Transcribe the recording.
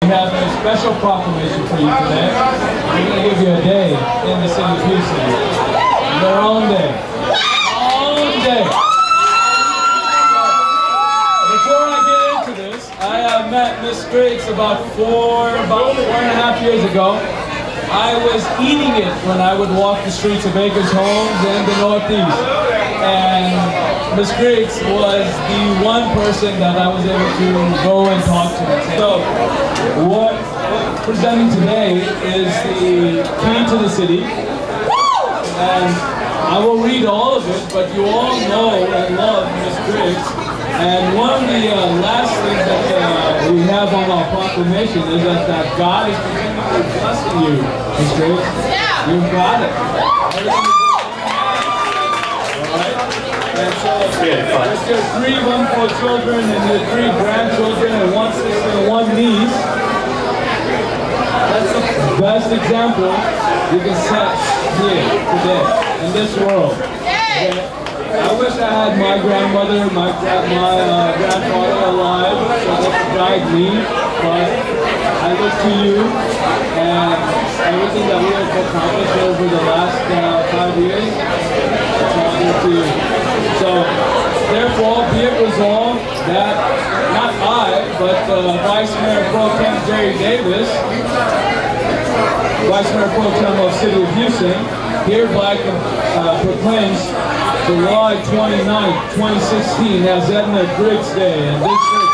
We have a special proclamation for you today. We're going to give you a day in the city of Houston. Their own day. Own day. Before I get into this, I met Miss Griggs about four and a half years ago. I was eating it when I would walk the streets of Acres Homes in the Northeast. And Miss Griggs was the one person that I was able to go and talk to. So what I'm presenting today is the key to the city. And I will read all of it, but you all know and love Miss Griggs. And one of the last things that we have on our proclamation is that God is continually blessing you, Miss Griggs. Yeah. You've got it. Alright? And so, there's your 3 wonderful children and your 3 grandchildren and 1 sister and 1 niece. That's the best example you can set here today, in this world. Okay? I wish I had my grandmother and my grandfather alive so they could guide me, but I look to you and everything that we have accomplished over the last 5 years, so I look to you. So, therefore, be it resolved that not I, but Vice Mayor Pro Tem Jerry Davis, Vice Mayor Pro Tem of the City of Houston, hereby proclaims July 29, 2016 as Edna Griggs Day, and this